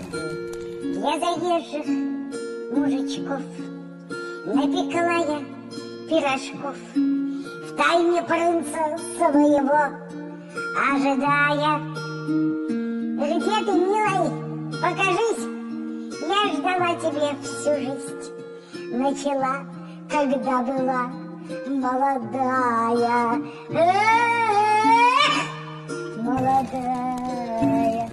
для заезжих мужичков напекла я пирожков, втайне принца своего ожидая. Где ты, милый, покажись, я ждала тебя всю жизнь. Начала, когда была молодая. Молодая.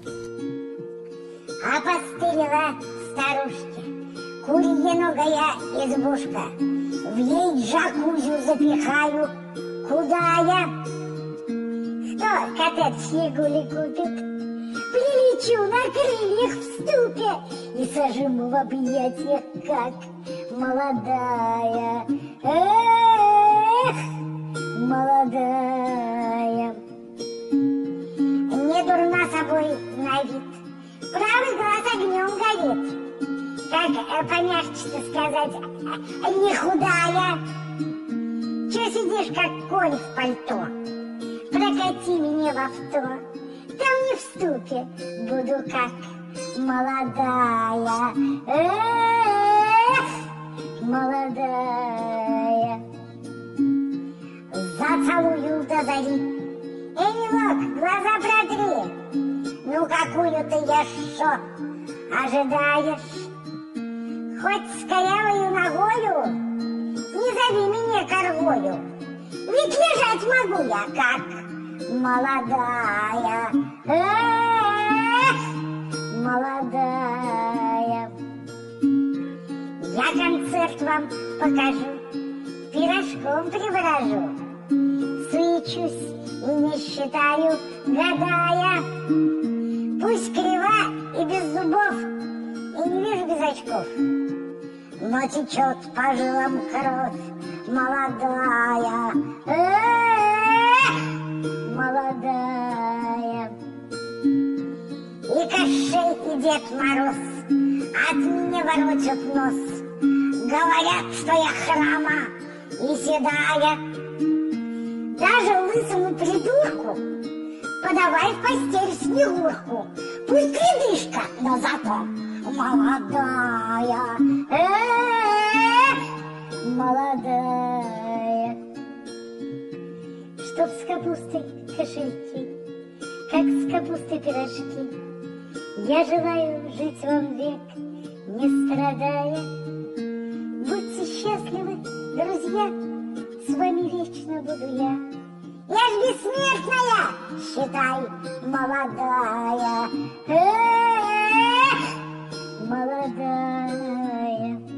Опостылила старушке курьеногая избушка. В ей джакузю запихаю, куда я? Кто коттедж Егули купит? Прилечу на крыльях в ступе и сожму в объятиях, как молодая. Эх, молодая. Не дурна собой на вид, правый глаз огнем горит. Как помягче-то сказать, не худая. Че сидишь, как конь в пальто? Прокати меня в авто, там не в ступе буду, как молодая. Эх, молодая. Зацелую до зари. Эй, милок, глаза протри. Ну, какую ты еще ожидаешь? Хоть с корявою ногою, не зови меня коргою. Ведь лежать могу я, как молодая. Эх, молодая. Я концерт вам покажу, пирожком приворожу. Суечусь и не считаю, гадая. Пусть крива и без зубов, и не вижу без очков, но течет по жилам кровь молодая. Эх, молодая. И Кощей, и Дед Мороз от меня воротят нос. Говорят, что я храма и седая. Даже лысому придурку подавай в постель Снегурку. Пусть придышка, но зато молодая. Молодая. Чтоб с капустой кошельки, как с капустой пирожки, я желаю жить вам век, не страдая. Будьте счастливы, друзья, с вами вечно буду я. Я ж бессмертная, считай, молодая. Эх, молодая.